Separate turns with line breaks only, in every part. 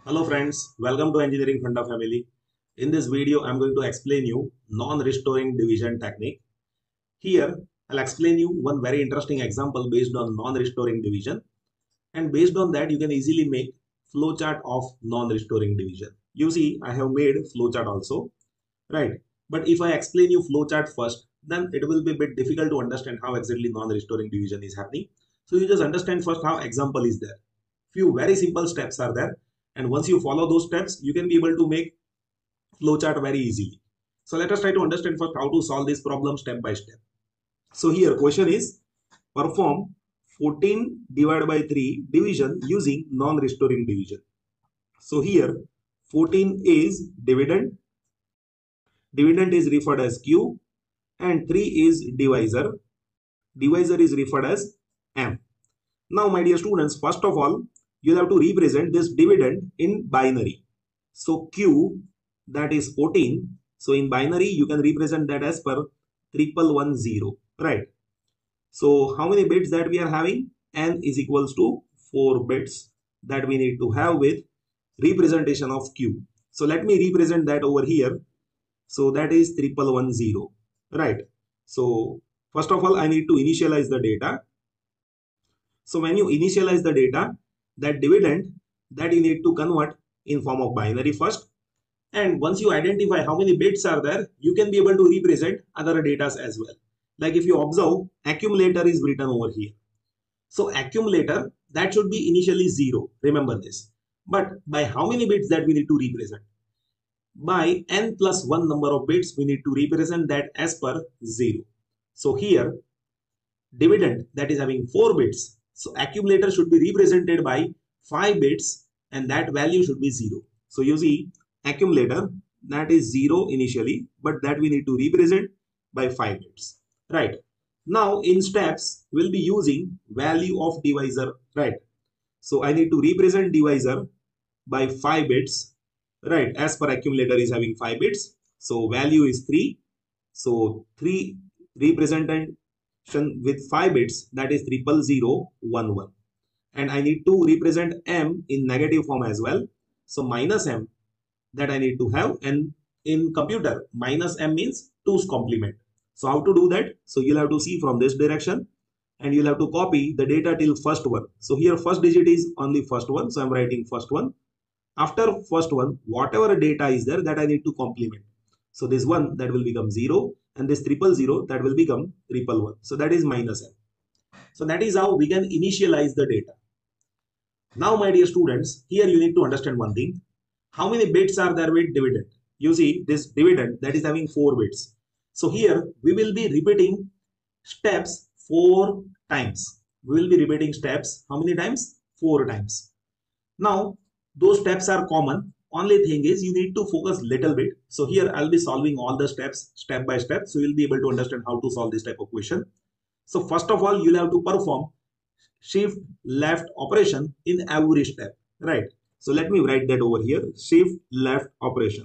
Hello friends, welcome to Engineering Funda family. In this video, I'm going to explain you non-restoring division technique. Here, I'll explain you one very interesting example based on non-restoring division. And based on that, you can easily make flowchart of non-restoring division. You see, I have made flowchart also, right? But if I explain you flowchart first, then it will be a bit difficult to understand how exactly non-restoring division is happening. So you just understand first how example is there. Few very simple steps are there. And once you follow those steps, you can be able to make flowchart very easily. So let us try to understand first how to solve this problem step by step. So here question is perform 14 divided by 3 division using non-restoring division. So here 14 is dividend. Dividend is referred as Q and 3 is divisor. Divisor is referred as M. Now my dear students, first of all, you'll have to represent this dividend in binary. So Q, that is 14. So in binary, you can represent that as per 1110, right? So how many bits that we are having? N is equals to 4 bits that we need to have with representation of Q. So let me represent that over here. So that is 1110, right? So first of all, I need to initialize the data. So when you initialize the data, that dividend that you need to convert in form of binary first. And once you identify how many bits are there, you can be able to represent other data as well. Like if you observe, accumulator is written over here. So accumulator, that should be initially 0. Remember this. But by how many bits that we need to represent? By n plus 1 number of bits, we need to represent that as per 0. So here, dividend that is having 4 bits. So accumulator should be represented by 5 bits and that value should be 0. So you see accumulator that is 0 initially, but that we need to represent by 5 bits, right? Now in steps we'll be using value of divisor, right? So I need to represent divisor by 5 bits, right? As per accumulator is having 5 bits. So value is 3. So 3 represented with 5 bits, that is 0011, and I need to represent M in negative form as well. So minus M that I need to have, and in computer minus M means 2's complement. So how to do that? So you'll have to see from this direction and you'll have to copy the data till first one. So here first digit is on the first one, so I'm writing first one. After first one, whatever data is there that I need to complement. So this one that will become 0 and this 000 that will become 111. So that is minus M. So that is how we can initialize the data. Now my dear students, here you need to understand one thing. How many bits are there with dividend? You see this dividend that is having 4 bits. So here we will be repeating steps 4 times. We will be repeating steps how many times? 4 times. Now those steps are common. Only thing is you need to focus little bit. So here I'll be solving all the steps step by step. So you'll be able to understand how to solve this type of question. So first of all, you'll have to perform shift left operation in every step, right? So let me write that over here, shift left operation.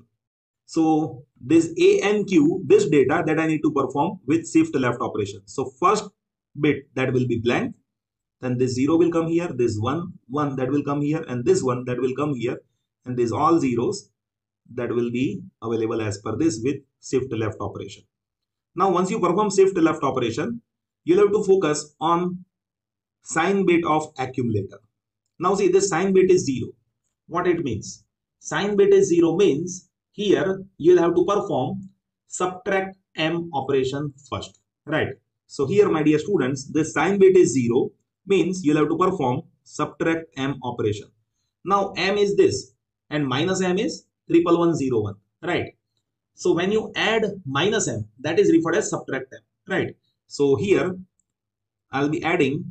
So this A and Q, this data that I need to perform with shift left operation. So first bit that will be blank. Then this 0 will come here, this 1 that will come here, and this 1 that will come here, and these all zeros that will be available as per this with shift left operation. Now once you perform shift left operation, you'll have to focus on sign bit of accumulator. Now see this sign bit is 0. What it means? Sign bit is 0 means here you'll have to perform subtract M operation first, right? So here my dear students, this sign bit is 0 means you'll have to perform subtract M operation. Now M is this and minus M is 1101, right? So when you add minus M, that is referred as subtract M, right? So here I'll be adding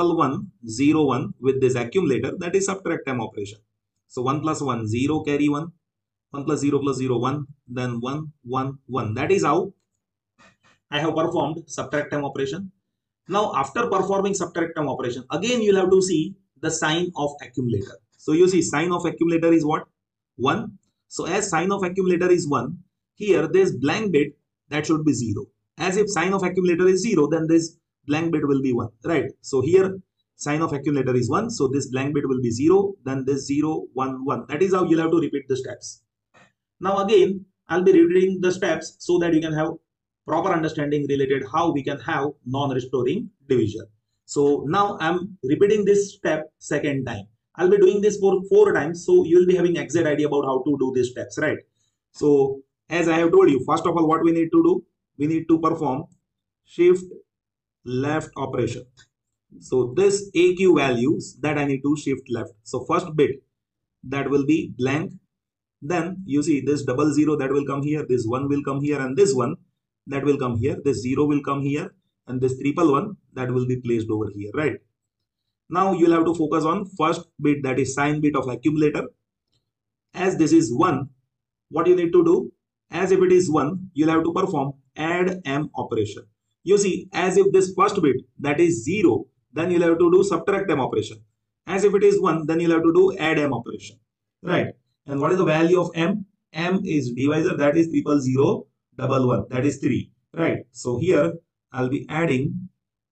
1101 with this accumulator, that is subtract M operation. So 1 plus 1, 0 carry 1, 1 plus 0 plus 0, 1, then 1, 1, 1. That is how I have performed subtract M operation. Now after performing subtract M operation, again you'll have to see the sign of accumulator. So you see sign of accumulator is what? 1. So as sign of accumulator is 1, here this blank bit that should be 0. As if sign of accumulator is 0, then this blank bit will be 1, right? So here sign of accumulator is 1, so this blank bit will be 0, then this 0, 1, 1. That is how you'll have to repeat the steps. Now again, I'll be repeating the steps so that you can have proper understanding related how we can have non-restoring division. So now I'm repeating this step second time. I'll be doing this for 4 times, so you will be having exact idea about how to do these steps, right? So as I have told you, first of all, what we need to do, we need to perform shift left operation. So this AQ values that I need to shift left. So first bit that will be blank. Then you see this 00 that will come here, this 1 will come here, and this 1 that will come here, this 0 will come here, and this 111 that will be placed over here, right? Now you'll have to focus on first bit, that is sign bit of accumulator. As this is 1, what you need to do, as if it is 1, you'll have to perform add M operation. You see, as if this first bit that is 0, then you'll have to do subtract M operation. As if it is 1, then you'll have to do add M operation, right? And what is the value of M? M is divisor, that is 00011, that is 3, right? So here I'll be adding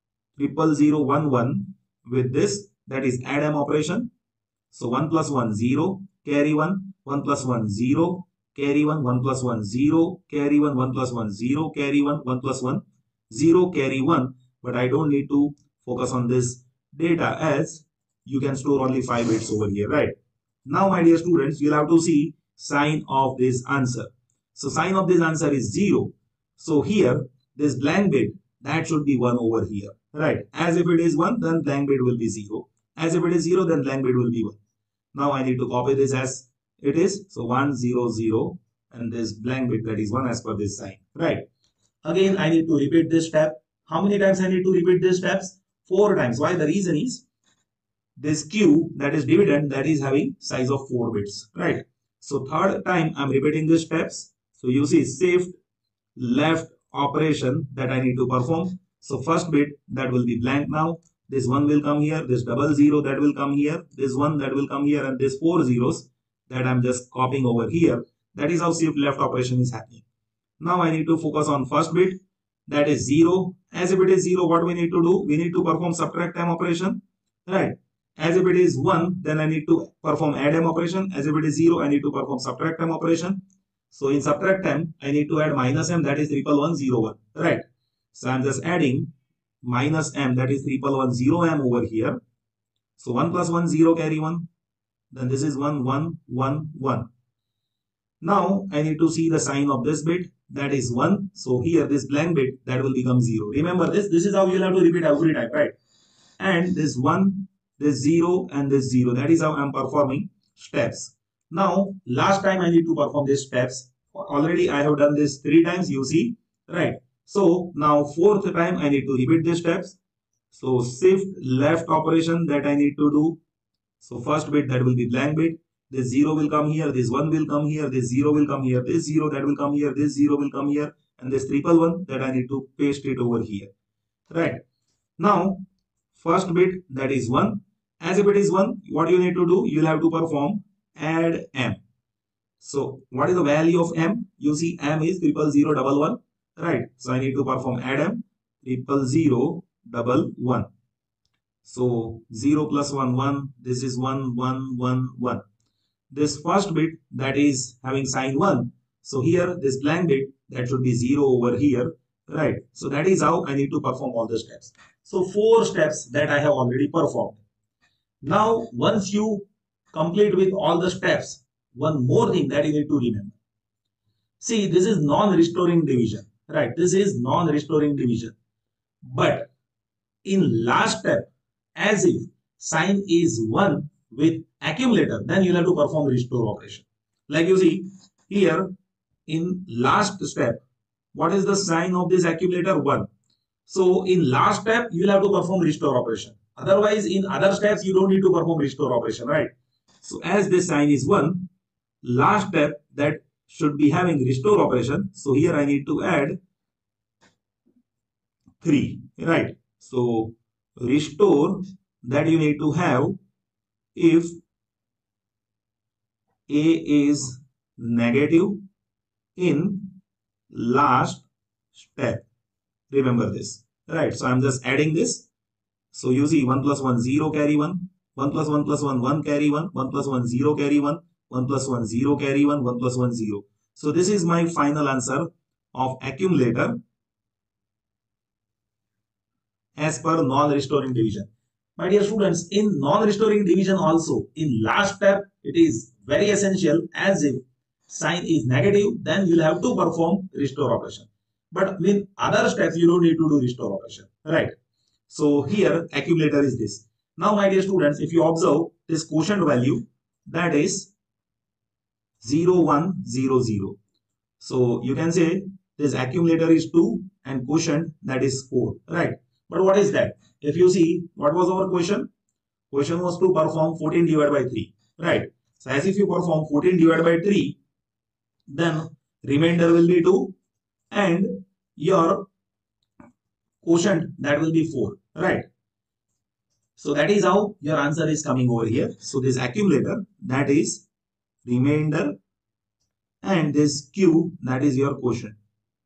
00011 with this, that is add M operation. So 1 plus 1, 0, carry 1, 1 plus 1, 0, carry 1, 1 plus 1, 0, carry 1, 1 plus 1, 0, carry 1, 1 plus 1, 0, carry 1. But I don't need to focus on this data as you can store only 5 bits over here, right? Now, my dear students, you'll have to see sign of this answer. So sign of this answer is 0. So here, this blank bit, that should be 1 over here, right? As if it is 1, then blank bit will be 0. As if it is 0, then blank bit will be 1. Now I need to copy this as it is. So 1, 0, 0, and this blank bit, that is 1 as per this sign, right? Again, I need to repeat this step. How many times I need to repeat these steps? 4 times. Why? The reason is this Q, that is dividend, that is having size of 4 bits, right? So third time I'm repeating these steps. So you see shift left operation that I need to perform. So first bit that will be blank now. This 1 will come here, this 00 that will come here, this 1 that will come here, and this 4 zeros that I'm just copying over here. That is how shift left operation is happening. Now I need to focus on first bit, that is 0. As if it is 0, what we need to do? We need to perform subtract M operation, right? As if it is 1, then I need to perform add M operation. As if it is 0, I need to perform subtract M operation. So in subtract M, I need to add minus M, that is 11101, right? So I'm just adding minus M, that is 11110M over here. So 1 plus 1, 0, carry 1. Then this is 1, 1, 1, 1. Now I need to see the sign of this bit, that is 1. So here this blank bit, that will become 0. Remember this is how you'll have to repeat every time, right? And this 1, this 0, and this 0. That is how I'm performing steps. Now, last time I need to perform these steps. Already I have done this 3 times, you see, right? So now 4th time I need to repeat these steps. So shift left operation that I need to do. So first bit that will be blank bit. This 0 will come here, this 1 will come here, this 0 will come here, this 0 that will come here, this 0 will come here, and this 111 that I need to paste it over here, right? Now, first bit that is 1. As if it is 1, what you need to do? You'll have to perform add M. So what is the value of M? You see M is 00011, right? So I need to perform add M, 00011. So 0 plus 1, 1. This is 1, 1, 1, 1. This first bit that is having sign 1. So here this blank bit that should be 0 over here, right? So that is how I need to perform all the steps. So 4 steps that I have already performed. Now once you complete with all the steps, one more thing that you need to remember. See, this is non-restoring division, right? This is non-restoring division. But in last step, as if sign is 1 with accumulator, then you'll have to perform restore operation. Like you see here in last step, what is the sign of this accumulator? 1. So in last step, you'll have to perform restore operation. Otherwise, in other steps, you don't need to perform restore operation, right? So as this sign is 1, last step that should be having restore operation. So here I need to add 3, right? So restore that you need to have if A is negative in last step. Remember this, right? So I'm just adding this. So you see 1 plus 1 0 carry 1, 1 plus 1 plus 1 1 carry 1, 1 plus 1 0 carry 1, 1 plus 1 0 carry 1, 1 plus 1 0. So this is my final answer of accumulator as per non-restoring division. My dear students, in non-restoring division also, in last step, it is very essential, as if sign is negative, then you'll have to perform restore operation. But with other steps, you don't need to do restore operation, right? So here accumulator is this. Now my dear students, if you observe this quotient value, that is 0, 1, 0, 0. So you can say this accumulator is 2 and quotient that is 4, right? But what is that? If you see, what was our question? Question was to perform 14 divided by 3, right? So as if you perform 14 divided by 3, then remainder will be 2 and your quotient that will be 4, right? So that is how your answer is coming over here. So this accumulator, that is remainder, and this Q, that is your quotient,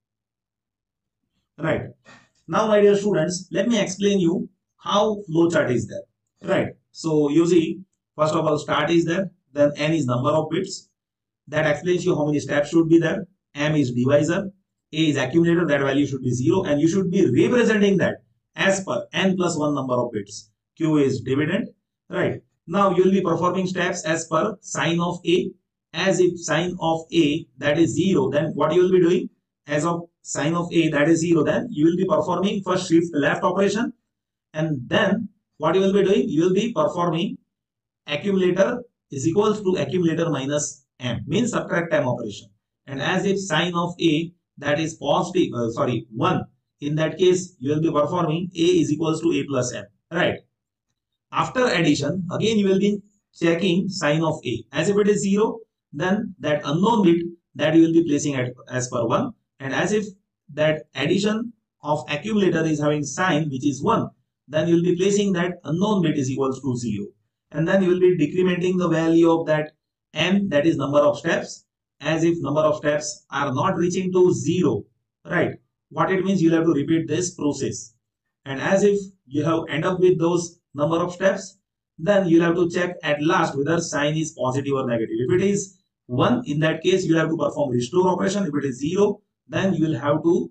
right? Now my dear students, let me explain you how flowchart is there, right? So you see, first of all start is there, then n is number of bits. That explains you how many steps should be there. M is divisor, A is accumulator, that value should be 0, and you should be representing that as per n plus 1 number of bits. Q is dividend, right? Now you will be performing steps as per sign of A. As if sign of A that is 0, then what you will be doing? As of sign of A that is 0, then you will be performing first shift left operation, and then what you will be doing? You will be performing accumulator is equals to accumulator minus M, means subtract M operation. And as if sign of A that is positive, 1, in that case you will be performing A is equals to A plus M, right? After addition, again you will be checking sign of A. As if it is 0, then that unknown bit that you will be placing as per 1, and as if that addition of accumulator is having sign which is 1, then you will be placing that unknown bit is equals to 0, and then you will be decrementing the value of that n, that is number of steps, as if number of steps are not reaching to 0, right? What it means, you will have to repeat this process, and as if you have end up with those number of steps, then you'll have to check at last whether sign is positive or negative. If it is 1, in that case you'll have to perform restore operation. If it is 0, then you will have to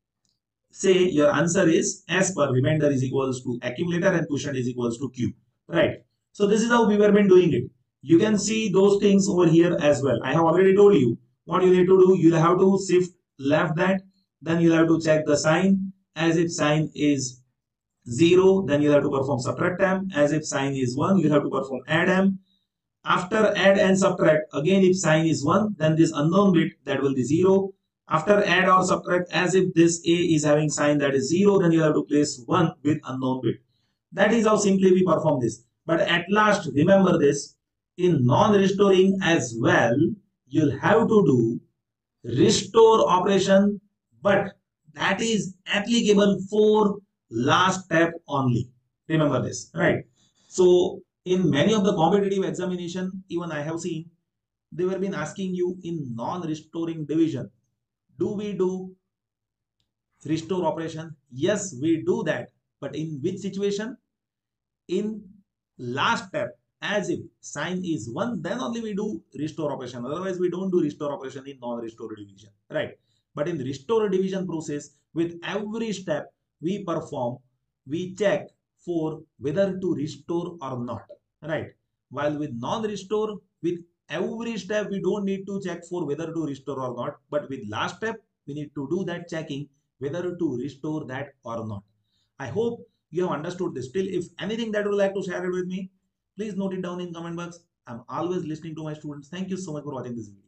say your answer is as per remainder is equals to accumulator and quotient is equals to Q, right? So this is how we were been doing it. You can see those things over here as well. I have already told you what you need to do. You'll have to shift left that, then you'll have to check the sign. As if sign is 0, then you have to perform subtract M. As if sign is 1, you have to perform add M. After add and subtract, again if sign is 1, then this unknown bit that will be 0. After add or subtract, as if this A is having sign that is 0, then you have to place 1 with unknown bit. That is how simply we perform this. But at last, remember this, in non-restoring as well, you'll have to do restore operation, but that is applicable for last step only. Remember this, right? So in many of the competitive examination, even I have seen, they were been asking you in non-restoring division, do we do restore operation? Yes, we do that. But in which situation? In last step, as if sign is 1, then only we do restore operation. Otherwise, we don't do restore operation in non-restore division, right? But in restore division process, with every step we perform, we check for whether to restore or not, right? While with non-restore, with every step we don't need to check for whether to restore or not, but with last step we need to do that checking whether to restore that or not. I hope you have understood this. Still, if anything that you would like to share it with me, please note it down in comment box. I'm always listening to my students. Thank you so much for watching this video.